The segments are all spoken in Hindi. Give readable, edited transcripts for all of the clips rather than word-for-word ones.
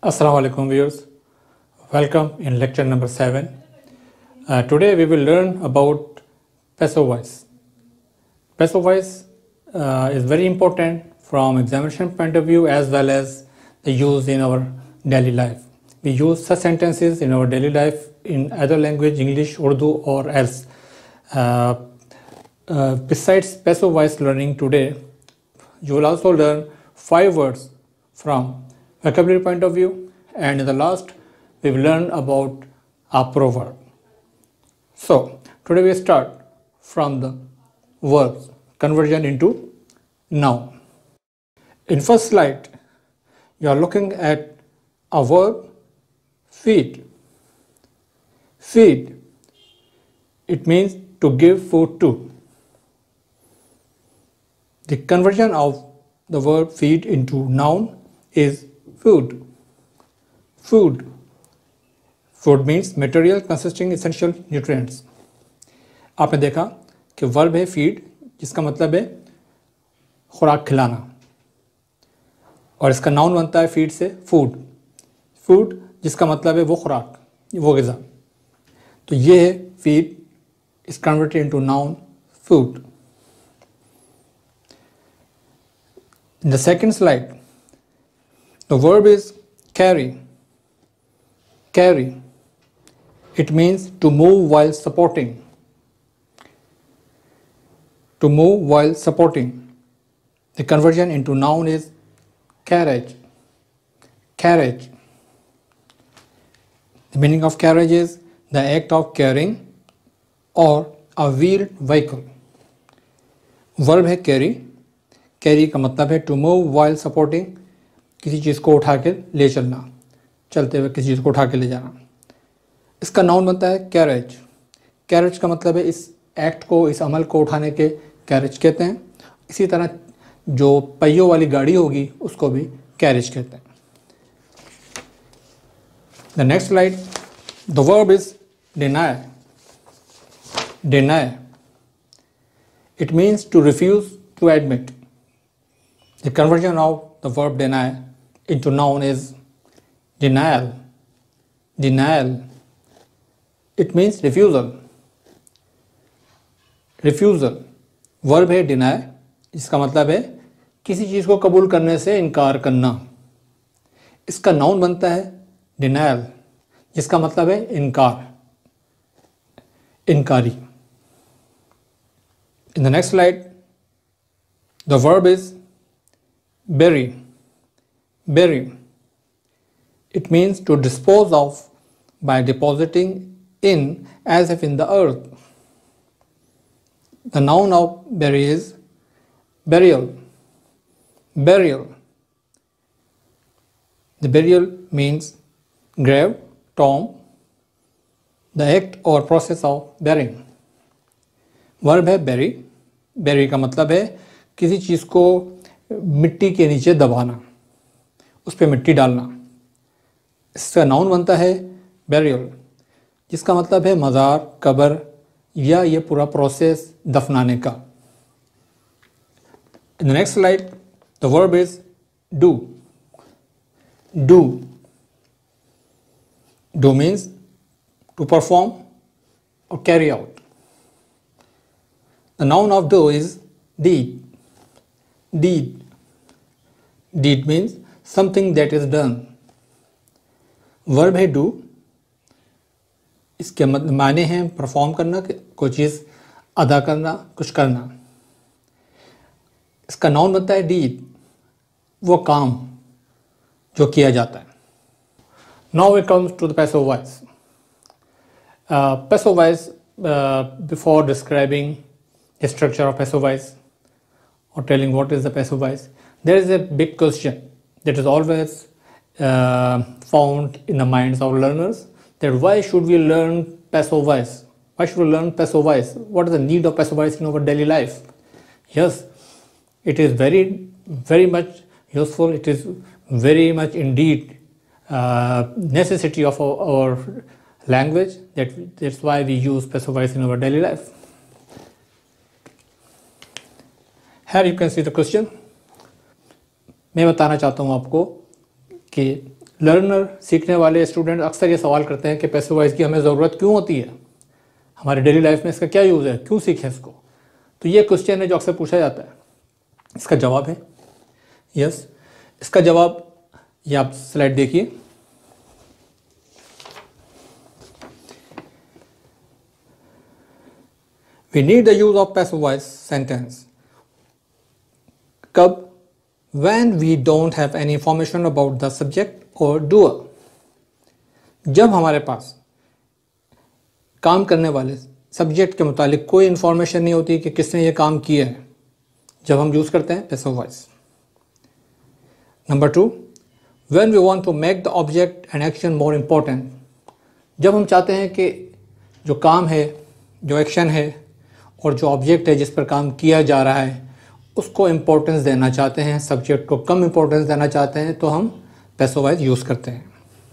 Assalamu alaikum viewers. Welcome in lecture number 7. Today we will learn about passive voice. Passive voice is very important from examination point of view as well as the use in our daily life. We use such sentences in our daily life in either language, English, Urdu or else. Besides passive voice learning today, you will also learn 5 words from vocabulary point of view, and in the last we will learn about a proverb. So today we start from the verbs conversion into noun. In first slide you are looking at a verb feed. Feed, it means to give food to. The conversion of the verb feed into noun is food. Food. Food means material consisting essential nutrients. आपने देखा कि वर्ब है फीड, जिसका मतलब है खुराक खिलाना, और इसका नाउन बनता है फीड से फूड. फूड जिसका मतलब है वो खुराक, वो ग़िज़ा. तो ये है feed is converted into noun food. In the second slide, the verb is carry. Carry. It means to move while supporting. To move while supporting. The conversion into noun is carriage. Carriage. The meaning of carriage is the act of carrying or a wheeled vehicle. Verb है carry. Carry का मतलब है to move while supporting, किसी चीज़ को उठा के ले चलना, चलते हुए किसी चीज़ को उठा के ले जाना. इसका नाउन बनता है कैरेज. कैरेज का मतलब है इस एक्ट को, इस अमल को उठाने के कैरेज कहते हैं. इसी तरह जो पहियों वाली गाड़ी होगी उसको भी कैरेज कहते हैं. The next slide, the verb is deny. Deny, it means to refuse to admit. The conversion of the verb deny into noun is denial. Denial. It means refusal. Refusal. Verb है deny, इसका मतलब है किसी चीज़ को कबूल करने से इनकार करना. इसका नाउन बनता है denial, जिसका मतलब है इनकार, इनकारी. In the next slide, the verb is bury. Bury. It means to dispose of by depositing in as if in the earth. The noun of bury is burial. Burial. The burial means grave, tomb, the act or process of burying. Verb है bury. Bury का मतलब है किसी चीज़ को मिट्टी के नीचे दबाना, उस पर मिट्टी डालना. इसका नाउन बनता है बैरियल, जिसका मतलब है मज़ार, कब्र या ये पूरा प्रोसेस दफनाने का. In the next slide, the verb is do. Do. Do means to perform और carry out. The noun of do is deed. Deed. Deed means something that is done. Verb है do. इसके माने हैं परफॉर्म करना, कोई चीज़ अदा करना, कुछ करना. इसका नाउन बनता है deed, वो काम जो किया जाता है. Now we come to the passive voice. Passive voice, before describing the structure of passive voice or telling what is the passive voice, there is a big question that is always found in the minds of learners, that why should we learn passive voice? Why should we learn passive voice? What is the need of passive voice in our daily life? Yes, it is very, very much useful. It is very much indeed necessity of our language. That's why we use passive voice in our daily life. Here you can see the question. मैं बताना चाहता हूँ आपको कि लर्नर, सीखने वाले स्टूडेंट अक्सर ये सवाल करते हैं कि पैसिव वॉइस की हमें ज़रूरत क्यों होती है, हमारे डेली लाइफ में इसका क्या यूज़ है, क्यों सीखें इसको। तो ये क्वेश्चन है जो अक्सर पूछा जाता है। इसका जवाब है यस। इसका जवाब ये आप स्लाइड देखिए। We need the use of passive voice sentence. कब? When we don't have any information about the subject or doer. जब हमारे पास काम करने वाले सब्जेक्ट के मुतालिक कोई इंफॉर्मेशन नहीं होती कि किसने ये काम किया है, जब हम यूज़ करते हैं passive voice. Number 2, when we want to make the object and action more important. जब हम चाहते हैं कि जो काम है, जो एक्शन है और जो ऑब्जेक्ट है जिस पर काम किया जा रहा है उसको इम्पोर्टेंस देना चाहते हैं, सब्जेक्ट को कम इम्पोर्टेंस देना चाहते हैं, तो हम पैसिव वॉइस यूज़ करते हैं।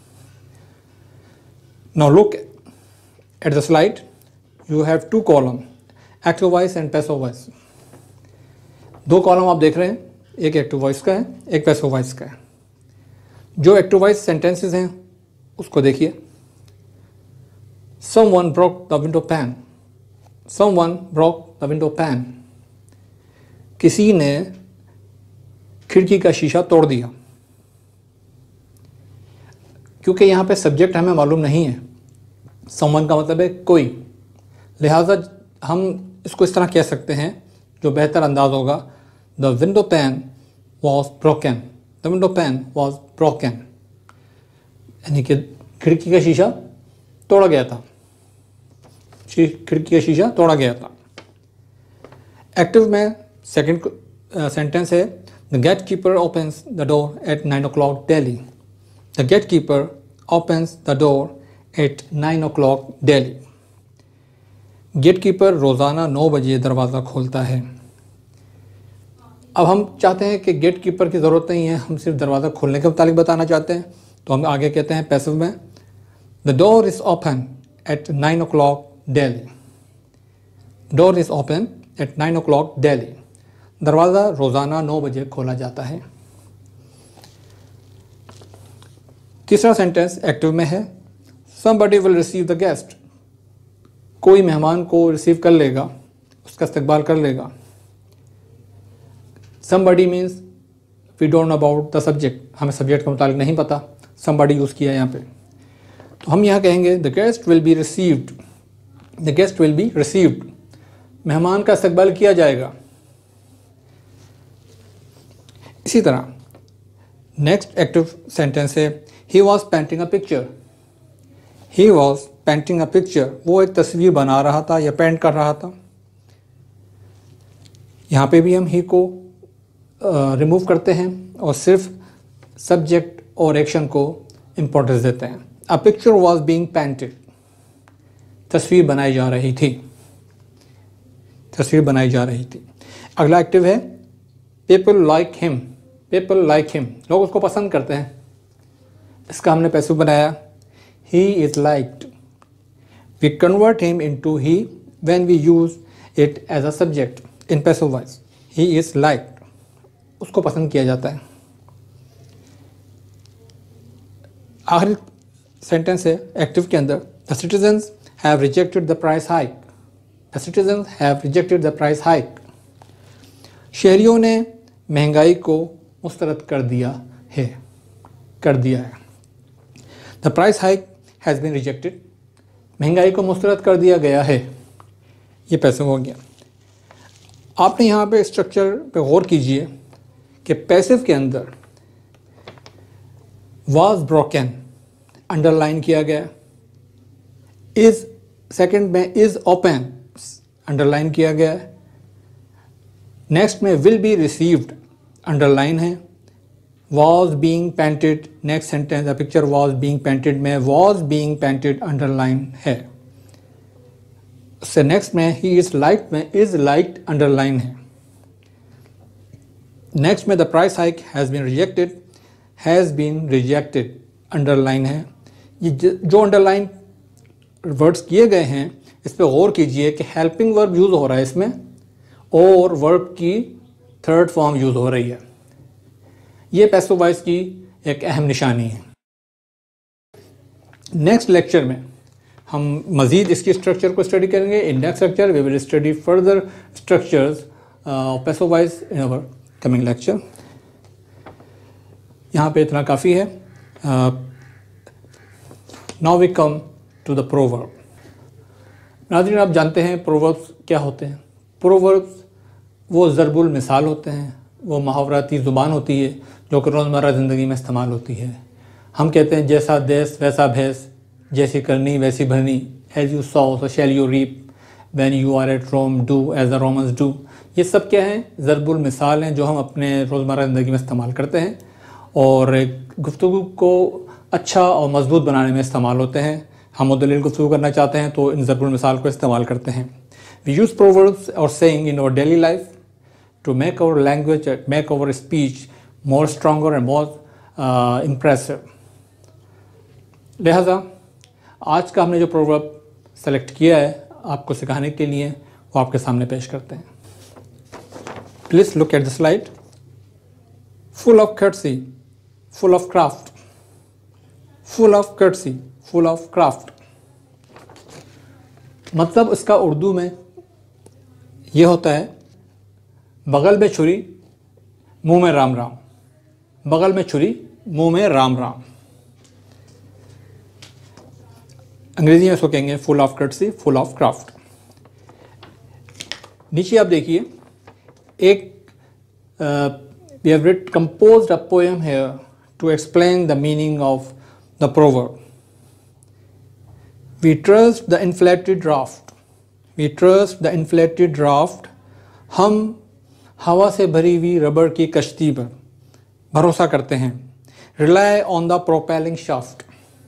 Now look at the slide, you have 2 column, active voice and passive voice. 2 column आप देख रहे हैं, एक एक्टिव वॉइस का है, एक पैसिव वॉइस का है। जो एक्टिव वॉइस सेंटेंसेस हैं उसको देखिए। Someone broke the window pane. Someone broke the window pane. किसी ने खिड़की का शीशा तोड़ दिया। क्योंकि यहाँ पे सब्जेक्ट हमें मालूम नहीं है, someone का मतलब है कोई, लिहाजा हम इसको इस तरह कह सकते हैं जो बेहतर अंदाज होगा, The window pane was broken. The window pane was broken. यानी कि खिड़की का शीशा तोड़ा गया था, खिड़की का शीशा तोड़ा गया था। एक्टिव में सेकंड सेंटेंस है, the gatekeeper opens the door at 9 o'clock daily. The gatekeeper opens the door at 9 o'clock daily. Gatekeeper रोज़ाना 9 बजे दरवाज़ा खोलता है। अब हम चाहते हैं कि गेट कीपर की ज़रूरत नहीं है, हम सिर्फ दरवाज़ा खोलने के मुतालिक बताना चाहते हैं, तो हम आगे कहते हैं पैसिव में, the door is open at 9 o'clock daily. Door is open at 9 o'clock daily. दरवाज़ा रोज़ाना 9 बजे खोला जाता है। तीसरा सेंटेंस एक्टिव में है, somebody will receive the guest। कोई मेहमान को रिसीव कर लेगा, उसका इस्तकबाल कर लेगा। somebody means we don't know about the subject, हमें सब्जेक्ट के मुतालिक नहीं पता, somebody यूज़ किया यहाँ पे। तो हम यहाँ कहेंगे the guest will be received। The guest will be received। मेहमान का इस्तकबाल किया जाएगा। इसी तरह नेक्स्ट एक्टिव सेंटेंस है, he was painting a picture। He was painting a picture। वो एक तस्वीर बना रहा था या पेंट कर रहा था। यहाँ पे भी हम ही को रिमूव करते हैं और सिर्फ सब्जेक्ट और एक्शन को इम्पोर्टेंस देते हैं। A picture was being painted। तस्वीर बनाई जा रही थी, तस्वीर बनाई जा रही थी। अगला एक्टिव है, people like him। people like him, लोग उसको पसंद करते हैं। इसका हमने पैसिव बनाया, he is liked। we convert him into he when we use it as a subject in passive voice। he is liked, उसको पसंद किया जाता है। आखिरी सेंटेंस है एक्टिव के अंदर, the citizens have rejected the price hike. The citizens have rejected the price hike. शहरियों ने महंगाई को मुस्तरद कर दिया है, कर दिया है। The price hike has been rejected. महंगाई को मुस्तरद कर दिया गया है। ये पैसिव हो गया। आपने यहाँ पे स्ट्रक्चर पे गौर कीजिए कि पैसिव के अंदर वाज ब्रोकन अंडरलाइन किया गया, इज सेकंड में इज ओपन अंडरलाइन किया गया, नेक्स्ट में विल बी रिसीव्ड अंडरलाइन है, was being painted next sentence the picture was being painted में was being painted अंडरलाइन है। उससे नेक्स्ट में he is liked में is liked अंडरलाइन है। नेक्स्ट में the price hike has been rejected has been rejected underline है। ये जो अंडरलाइन वर्ड्स किए गए हैं इस पर गौर कीजिए कि हेल्पिंग वर्ब यूज़ हो रहा है इसमें और वर्ब की थर्ड फॉर्म यूज़ हो रही है। ये पैसिव वॉइस की एक अहम निशानी है। नेक्स्ट लेक्चर में हम मज़ीद इसकी स्ट्रक्चर को स्टडी करेंगे। In next lecture we will study further structures of passive voice in our coming lecture. यहाँ पे इतना काफ़ी है। Now we come to the proverb. नाज़रीन, आप जानते हैं प्रोवर्ब्स क्या होते हैं। प्रोवर्ब्स वो ज़रबुल मिसाल होते हैं, वो मुहावराती ज़ुबान होती है जो कि रोज़मर्रा ज़िंदगी में इस्तेमाल होती है। हम कहते हैं जैसा देश वैसा भैंस, जैसी करनी वैसी भरनी, as you sow so shall you reap, when you are at Rome do as the Romans do. ये सब क्या हैं? ज़रबुल मिसाल हैं जो हम अपने रोज़मर्रा ज़िंदगी में इस्तेमाल करते हैं और गुफ्तगू को अच्छा और मजबूत बनाने में इस्तेमाल होते हैं। हम मुदल्लिल गुफ्तगू करना चाहते हैं तो इन ज़रबुल मिसाल को इस्तेमाल करते हैं। वी यूज़ प्रोवर्ब्स और saying in our daily life to make our language, make our speech more stronger and more impressive. लिहाजा आज का हमने जो प्रोवर्ब सेलेक्ट किया है आपको सिखाने के लिए वो आपके सामने पेश करते हैं। Please look at the slide. Full of courtesy, full of craft. Full of courtesy, full of craft. मतलब इसका उर्दू में ये होता है बगल में छुरी मुंह में राम राम, बगल में छुरी मुंह में राम राम। अंग्रेजी में इसको कहेंगे full of courtesy, full of craft. नीचे आप देखिए एक we have composed a poem here to explain the meaning of the proverb. We trust the inflated draft, we trust the inflated draft. हम हवा से भरी हुई रबड़ की कश्ती पर भरोसा करते हैं। Rely on the propelling shaft.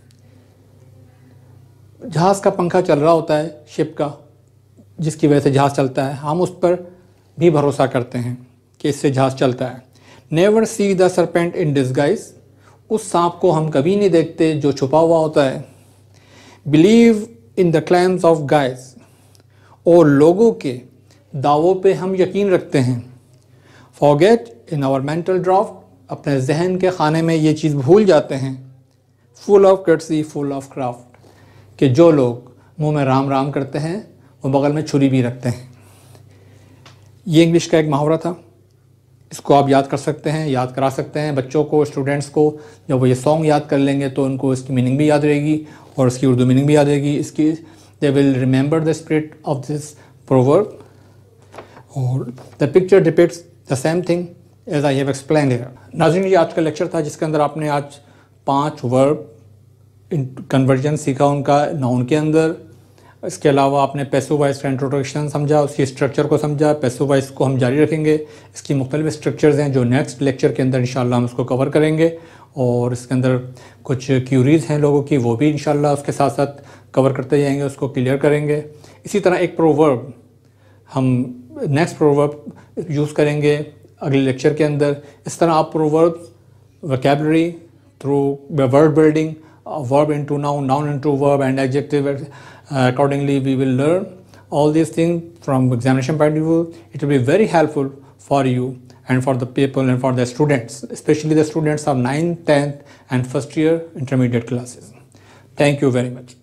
जहाज का पंखा चल रहा होता है शिप का, जिसकी वजह से जहाज चलता है, हम उस पर भी भरोसा करते हैं कि इससे जहाज चलता है। Never see the serpent in disguise. उस सांप को हम कभी नहीं देखते जो छुपा हुआ होता है। Believe in the claims of guys. और लोगों के दावों पे हम यकीन रखते हैं। Forget in our mental draft. अपने जहन के खाने में ये चीज़ भूल जाते हैं। Full of courtesy, full of craft, कि जो लोग मुंह में राम राम करते हैं वो बगल में छुरी भी रखते हैं। ये इंग्लिश का एक मुहावरा था। इसको आप याद कर सकते हैं, याद करा सकते हैं बच्चों को, स्टूडेंट्स को। जब वो ये सॉन्ग याद कर लेंगे तो उनको इसकी मीनिंग भी याद रहेगी और इसकी उर्दू मीनिंग भी याद रहेगी। इसकी they will remember the spirit of this proverb. और the picture depicts the same thing as I have explained here. नाज़रीन, ये आज का लेक्चर था जिसके अंदर आपने आज 5 वर्ब कन्वर्जन सीखा उनका नाउन के अंदर। इसके अलावा आपने पैसिव वॉइस का इंट्रोडक्शन समझा, उसकी स्ट्रक्चर को समझा। पैसिव वॉइस को हम जारी रखेंगे। इसकी मुख्तलिफ स्ट्रक्चर्स हैं जो नेक्स्ट लेक्चर के अंदर इंशाल्लाह हम उसको कवर करेंगे। और इसके अंदर कुछ क्यूरीज़ हैं लोगों की, वो भी इंशाल्लाह उसके साथ साथ कवर करते जाएंगे, उसको क्लियर करेंगे। इसी तरह एक प्रोवर्ब हम नेक्स्ट प्रोवर्ब यूज़ करेंगे अगले लेक्चर के अंदर। इस तरह आप proverbs, vocabulary through word building, verb into noun, noun into verb, and adjective accordingly we will learn all these things from examination point of view. It will be very helpful for you and for the people and for the students, especially the students of 9th, 10th and first year intermediate classes. Thank you very much.